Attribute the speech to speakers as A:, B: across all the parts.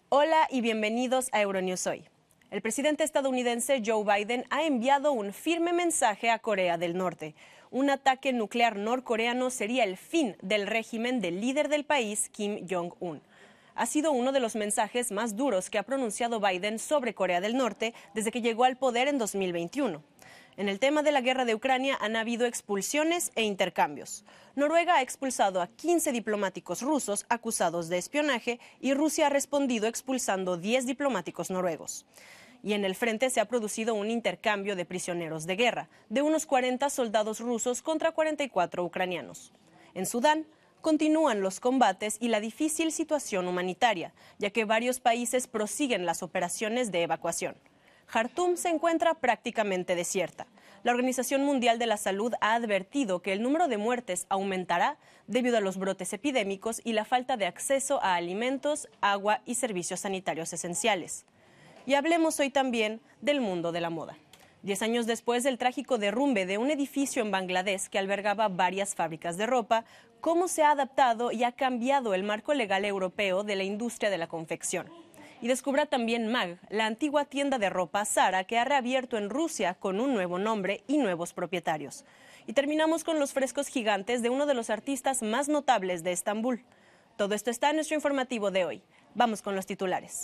A: Hola y bienvenidos a Euronews Hoy. El presidente estadounidense Joe Biden ha enviado un firme mensaje a Corea del Norte. Un ataque nuclear norcoreano sería el fin del régimen del líder del país, Kim Jong-un. Ha sido uno de los mensajes más duros que ha pronunciado Biden sobre Corea del Norte desde que llegó al poder en 2021. En el tema de la guerra de Ucrania han habido expulsiones e intercambios. Noruega ha expulsado a 15 diplomáticos rusos acusados de espionaje y Rusia ha respondido expulsando 10 diplomáticos noruegos. Y en el frente se ha producido un intercambio de prisioneros de guerra, de unos 40 soldados rusos contra 44 ucranianos. En Sudán continúan los combates y la difícil situación humanitaria, ya que varios países prosiguen las operaciones de evacuación. Jartum se encuentra prácticamente desierta. La Organización Mundial de la Salud ha advertido que el número de muertes aumentará debido a los brotes epidémicos y la falta de acceso a alimentos, agua y servicios sanitarios esenciales. Y hablemos hoy también del mundo de la moda. 10 años después del trágico derrumbe de un edificio en Bangladesh que albergaba varias fábricas de ropa, ¿cómo se ha adaptado y ha cambiado el marco legal europeo de la industria de la confección? Y descubra también MAG, la antigua tienda de ropa Zara que ha reabierto en Rusia con un nuevo nombre y nuevos propietarios. Y terminamos con los frescos gigantes de uno de los artistas más notables de Estambul. Todo esto está en nuestro informativo de hoy. Vamos con los titulares.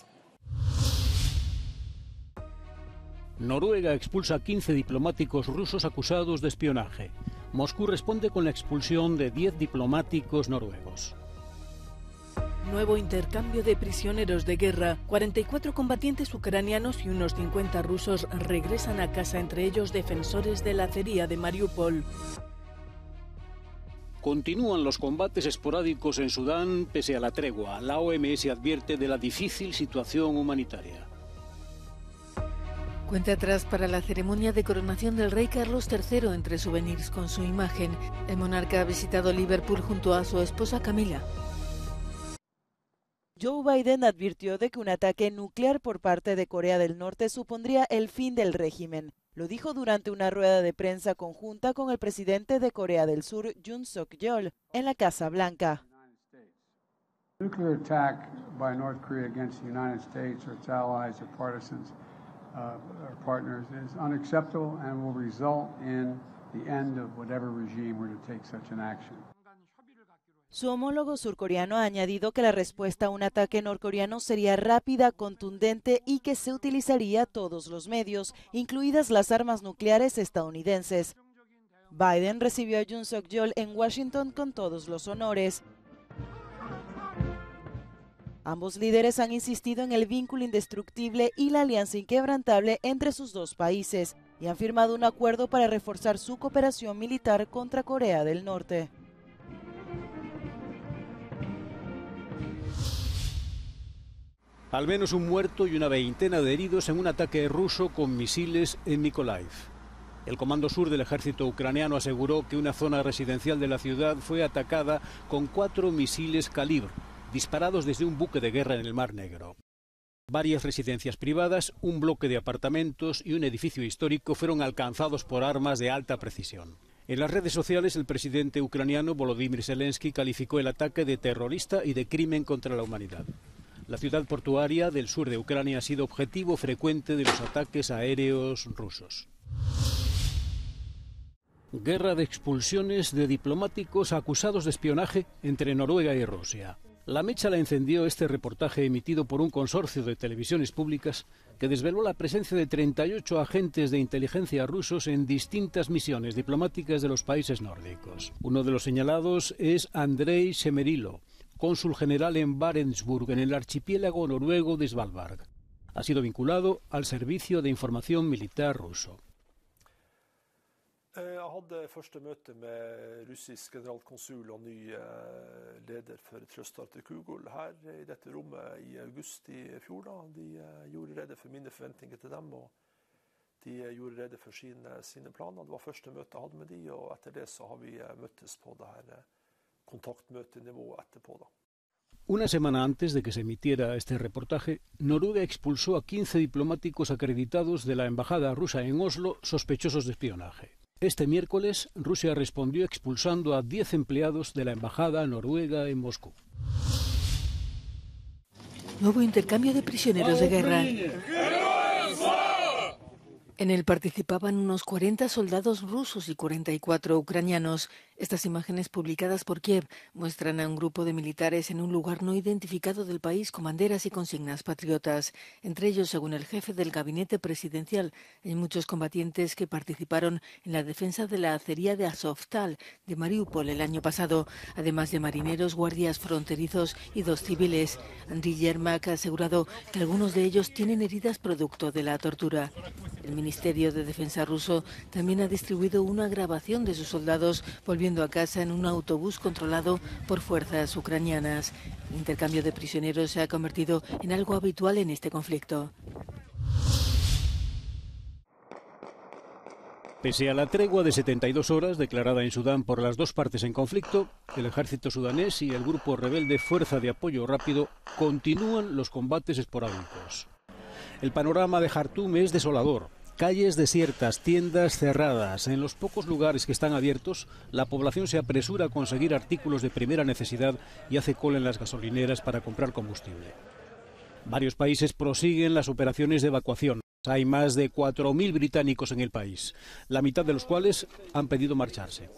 B: Noruega expulsa a 15 diplomáticos rusos acusados de espionaje. Moscú responde con la expulsión de 10 diplomáticos noruegos.
C: Nuevo intercambio de prisioneros de guerra. 44 combatientes ucranianos y unos 50 rusos regresan a casa, entre ellos defensores de la acería de Mariupol.
B: Continúan los combates esporádicos en Sudán pese a la tregua. La OMS advierte de la difícil situación humanitaria.
C: Cuenta atrás para la ceremonia de coronación del rey Carlos III, entre souvenirs con su imagen. El monarca ha visitado Liverpool junto a su esposa Camila.
D: Joe Biden advirtió de que un ataque nuclear por parte de Corea del Norte supondría el fin del régimen. Lo dijo durante una rueda de prensa conjunta con el presidente de Corea del Sur, Yoon Suk-yeol, en la Casa Blanca.
E: Nuclear attack by North Korea against the United States or its allies or partisans or partners is unacceptable and will result in the end of whatever regime were to take such an action.
D: Su homólogo surcoreano ha añadido que la respuesta a un ataque norcoreano sería rápida, contundente y que se utilizaría todos los medios, incluidas las armas nucleares estadounidenses. Biden recibió a Yoon Suk-yeol en Washington con todos los honores. Ambos líderes han insistido en el vínculo indestructible y la alianza inquebrantable entre sus dos países y han firmado un acuerdo para reforzar su cooperación militar contra Corea del Norte.
B: Al menos un muerto y una veintena de heridos en un ataque ruso con misiles en Mykolaiv. El Comando Sur del ejército ucraniano aseguró que una zona residencial de la ciudad fue atacada con 4 misiles Kalibr, disparados desde un buque de guerra en el Mar Negro. Varias residencias privadas, un bloque de apartamentos y un edificio histórico fueron alcanzados por armas de alta precisión. En las redes sociales, el presidente ucraniano Volodymyr Zelensky calificó el ataque de terrorista y de crimen contra la humanidad. La ciudad portuaria del sur de Ucrania ha sido objetivo frecuente de los ataques aéreos rusos. Guerra de expulsiones de diplomáticos acusados de espionaje entre Noruega y Rusia. La mecha la encendió este reportaje emitido por un consorcio de televisiones públicas que desveló la presencia de 38 agentes de inteligencia rusos en distintas misiones diplomáticas de los países nórdicos. Uno de los señalados es Andrei Semerilo, cónsul general en Barentsburg, en el archipiélago noruego de Svalbard. Ha sido vinculado al Servicio de Información Militar ruso.
F: Jeg hadde første møte med russisk generalkonsul og ny leder for Trøstarter Kugol her i dette rommet i august i fjor. De gjorde rede for mine forventninger til dem, og de gjorde rede for sine planer. Det var første møte jeg hadde med de, og etter det så har vi møttes på det her kontaktmøtenivået etterpå da.
B: Una semana antes de que se emitiera este reportaje, Noruega expulsó a 15 diplomáticos acreditados de la embajada rusa en Oslo sospechosos de espionaje. Este miércoles, Rusia respondió expulsando a 10 empleados de la embajada noruega en Moscú.
C: Nuevo intercambio de prisioneros de guerra. En él participaban unos 40 soldados rusos y 44 ucranianos. Estas imágenes publicadas por Kiev muestran a un grupo de militares en un lugar no identificado del país con banderas y consignas patriotas. Entre ellos, según el jefe del gabinete presidencial, hay muchos combatientes que participaron en la defensa de la acería de Azovstal de Mariupol el año pasado, además de marineros, guardias fronterizos y 2 civiles. Andriy Yermak ha asegurado que algunos de ellos tienen heridas producto de la tortura. El Ministerio de Defensa ruso también ha distribuido una grabación de sus soldados volviendo a casa en un autobús controlado por fuerzas ucranianas. El intercambio de prisioneros se ha convertido en algo habitual en este conflicto.
B: Pese a la tregua de 72 horas declarada en Sudán por las 2 partes en conflicto, el ejército sudanés y el grupo rebelde Fuerza de Apoyo Rápido continúan los combates esporádicos. El panorama de Jartum es desolador. Calles desiertas, tiendas cerradas. En los pocos lugares que están abiertos, la población se apresura a conseguir artículos de primera necesidad y hace cola en las gasolineras para comprar combustible. Varios países prosiguen las operaciones de evacuación. Hay más de 4.000 británicos en el país, la mitad de los cuales han pedido marcharse.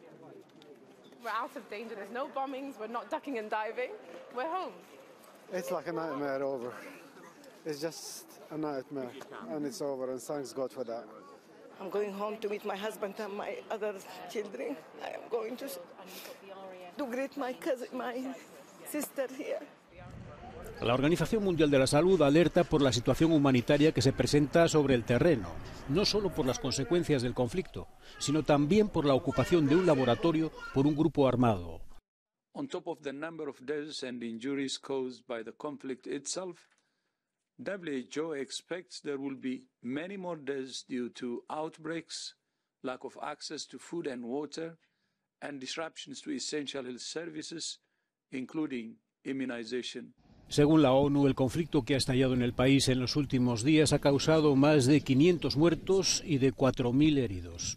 G: It's just a nightmare, and it's over, and thanks God for that.
H: I'm going home to meet my husband and my other children. I am going to greet my cousin, my sister here.
B: La Organización Mundial de la Salud alerta por la situación humanitaria que se presenta sobre el terreno, no solo por las consecuencias del conflicto, sino también por la ocupación de un laboratorio por un grupo armado.
I: On top of the number of deaths and injuries caused by the conflict itself, WHO expects there will be many more deaths due to outbreaks, lack of access to food and water, and disruptions to essential health services, including immunization.
B: Según la ONU, el conflicto que ha estallado en el país en los últimos días ha causado más de 500 muertos y de 4.000 heridos.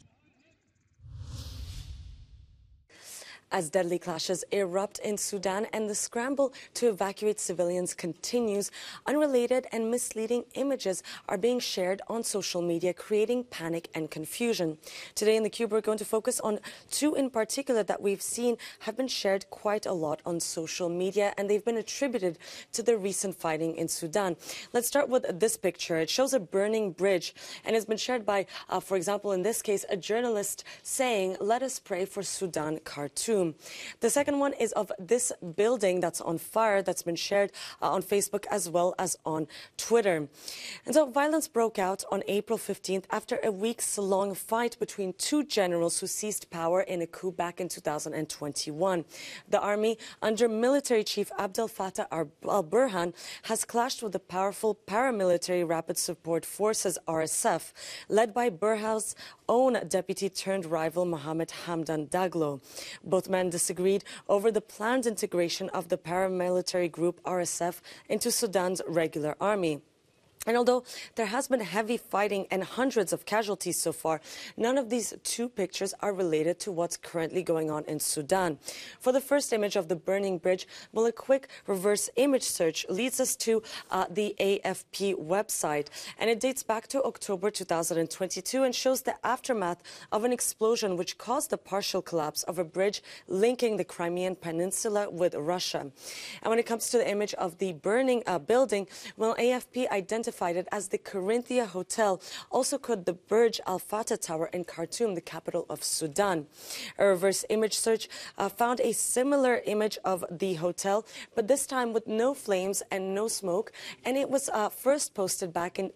J: As deadly clashes erupt in Sudan and the scramble to evacuate civilians continues, unrelated and misleading images are being shared on social media, creating panic and confusion. Today in theCUBE, we're going to focus on 2 in particular that we've seen have been shared quite a lot on social media, and they've been attributed to the recent fighting in Sudan. Let's start with this picture. It shows a burning bridge and has been shared by, for example, in this case, a journalist saying, "Let us pray for Sudan, Khartoum." The second one is of this building that's on fire that's been shared on Facebook as well as on Twitter. And so violence broke out on April 15th after a weeks-long fight between 2 generals who seized power in a coup back in 2021. The army, under military chief Abdel Fattah al-Burhan, has clashed with the powerful paramilitary Rapid Support Forces, RSF, led by Burhan's own deputy-turned-rival Mohammed Hamdan Daglo. Both men disagreed over the planned integration of the paramilitary group RSF into Sudan's regular army. And although there has been heavy fighting and hundreds of casualties so far, none of these 2 pictures are related to what's currently going on in Sudan. For the first image of the burning bridge, well, a quick reverse image search leads us to the AFP website. And it dates back to October 2022 and shows the aftermath of an explosion which caused the partial collapse of a bridge linking the Crimean Peninsula with Russia. And when it comes to the image of the burning building, well, AFP identified it as the Corinthia Hotel, also called the Burj Al Fatah Tower in Khartoum, the capital of Sudan. A reverse image search found a similar image of the hotel, but this time with no flames and no smoke, and it was first posted back in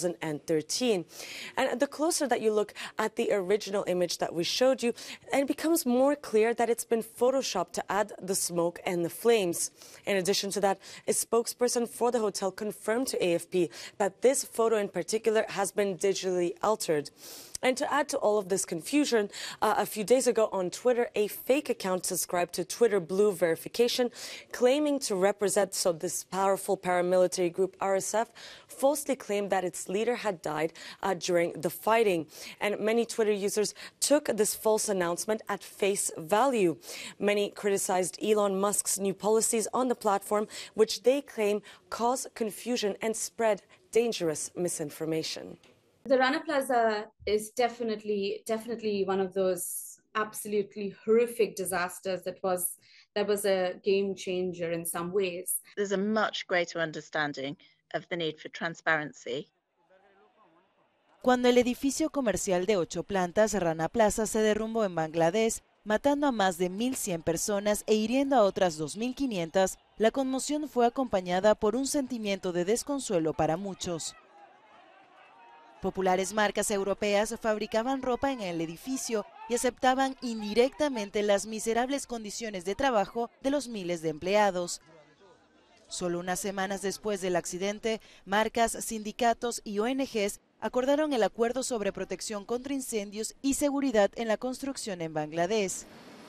J: 2013. And the closer that you look at the original image that we showed you, it becomes more clear that it's been photoshopped to add the smoke and the flames. In addition to that, a spokesperson for the hotel confirmed to AFP that this photo in particular has been digitally altered. And to add to all of this confusion, a few days ago on Twitter, a fake account subscribed to Twitter Blue Verification, claiming to represent this powerful paramilitary group RSF, falsely claimed that its leader had died during the fighting. And many Twitter users took this false announcement at face value. Many criticized Elon Musk's new policies on the platform, which they claim cause confusion and spread dangerous misinformation.
K: The Rana Plaza is definitely one of those absolutely horrific disasters that was a game changer in some ways.
L: There's a much greater understanding of the need for transparency.
D: Cuando el edificio comercial de 8 plantas, Rana Plaza, se derrumbó en Bangladesh, matando a más de 1.100 personas e hiriendo a otras 2.500, la conmoción fue acompañada por un sentimiento de desconsuelo para muchos. Populares marcas europeas fabricaban ropa en el edificio y aceptaban indirectamente las miserables condiciones de trabajo de los miles de empleados. Solo unas semanas después del accidente, marcas, sindicatos y ONGs acordaron el acuerdo sobre protección contra incendios y seguridad en la construcción en Bangladesh.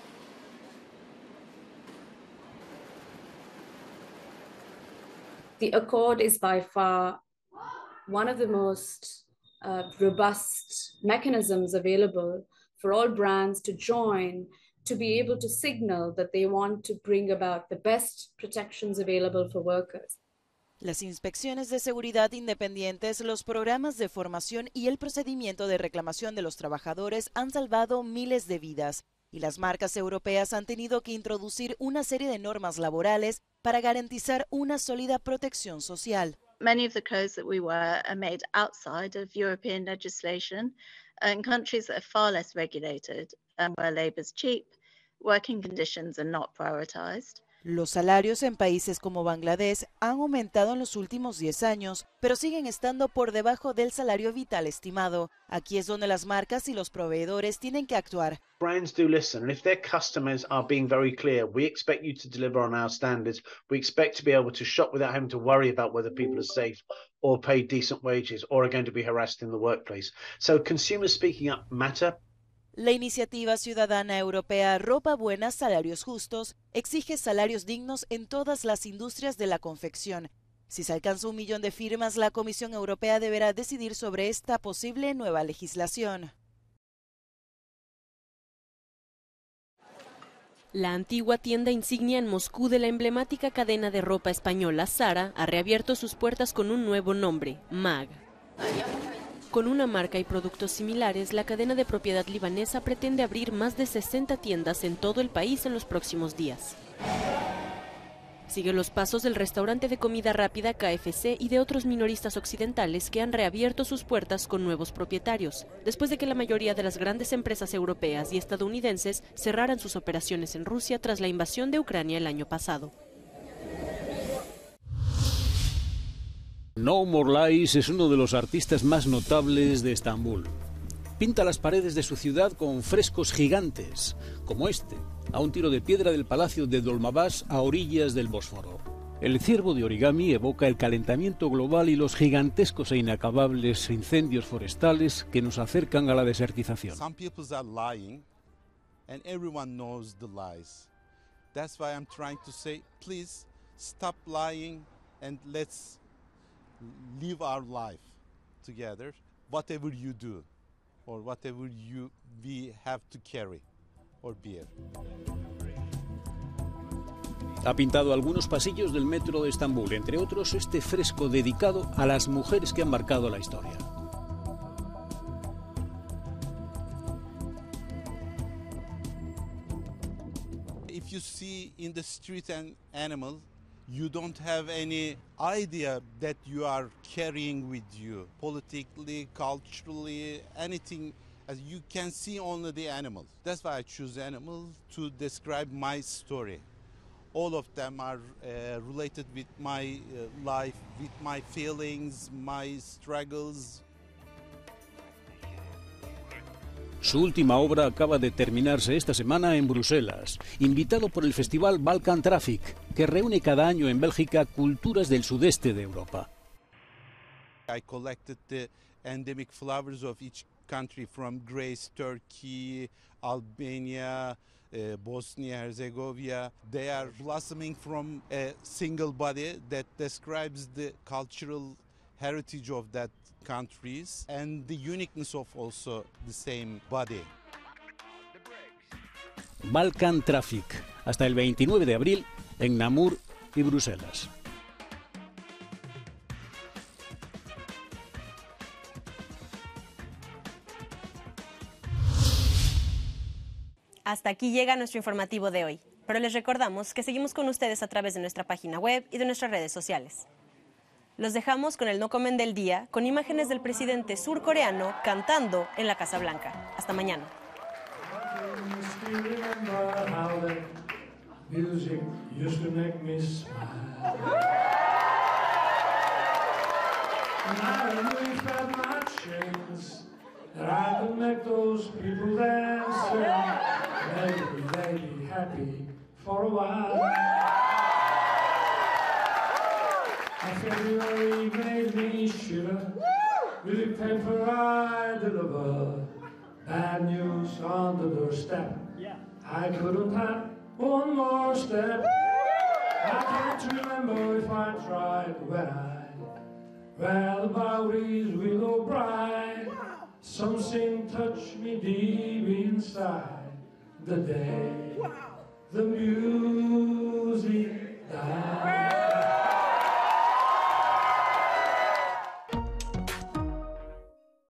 K: The accord is by far one of the most robust mechanisms available for all brands to join, to be able to signal that they want to bring about the best protections available for workers.
D: Las inspecciones de seguridad independientes, los programas de formación y el procedimiento de reclamación de los trabajadores han salvado miles de vidas, y las marcas europeas han tenido que introducir una serie de normas laborales para garantizar una sólida protección social.
L: Many of the clothes that we wear are made outside of European legislation in countries that are far less regulated and where labor is cheap, working conditions are not prioritized.
D: Los salarios en países como Bangladesh han aumentado en los últimos 10 años, pero siguen estando por debajo del salario vital estimado. Aquí es donde las marcas y los proveedores tienen que actuar.
M: Brands do listen, and if their customers are being very clear, we expect you to deliver on our standards. We expect to be able to shop without having to worry about whether people are safe or paid decent wages or are going to be harassed in the workplace. So consumers speaking up matter.
D: La iniciativa ciudadana europea Ropa Buena, Salarios Justos exige salarios dignos en todas las industrias de la confección. Si se alcanza 1 millón de firmas, la Comisión Europea deberá decidir sobre esta posible nueva legislación.
A: La antigua tienda insignia en Moscú de la emblemática cadena de ropa española Zara ha reabierto sus puertas con un nuevo nombre, MAG. Con una marca y productos similares, la cadena de propiedad libanesa pretende abrir más de 60 tiendas en todo el país en los próximos días. Sigue los pasos del restaurante de comida rápida KFC y de otros minoristas occidentales que han reabierto sus puertas con nuevos propietarios, después de que la mayoría de las grandes empresas europeas y estadounidenses cerraran sus operaciones en Rusia tras la invasión de Ucrania el año pasado.
B: No More Lies es uno de los artistas más notables de Estambul. Pinta las paredes de su ciudad con frescos gigantes, como este, a un tiro de piedra del Palacio de Dolmabahce a orillas del Bósforo. El ciervo de origami evoca el calentamiento global y los gigantescos e inacabables incendios forestales que nos acercan a la desertización.
N: Some people are lying and everyone knows the lies. That's why I'm trying to say, please stop lying and let's live our life together, whatever you do or whatever we have to carry or bear.
B: Ha pintado algunos pasillos del metro de Estambul, entre otros este fresco dedicado a las mujeres que han marcado la historia.
N: If you see in the street an animal, you don't have any idea that you are carrying with you, politically, culturally, anything. As you can see only the animals. That's why I choose animals to describe my story. All of them are related with my life, with my feelings, my struggles.
B: Su última obra acaba de terminarse esta semana en Bruselas, invitado por el festival Balkan Traffic, que reúne cada año en Bélgica culturas del sudeste de Europa.
N: I collected the endemic flowers of each country from Greece, Turkey, Albania, Bosnia, Herzegovina. They are blossoming from a single body that describes the cultural heritage of that countries and the uniqueness of also the same body.
B: Balkan Traffic, hasta el 29 de abril en Namur y Bruselas.
A: Hasta aquí llega nuestro informativo de hoy, pero les recordamos que seguimos con ustedes a través de nuestra página web y de nuestras redes sociales. Los dejamos con el No Comen del Día, con imágenes del presidente surcoreano cantando en la Casa Blanca. Hasta mañana.
O: February made me shiver with the paper I deliver. Bad news on the doorstep. I couldn't have one more step. I can't remember if I tried when I read about his willow bride. Something touched me deep inside the day. The music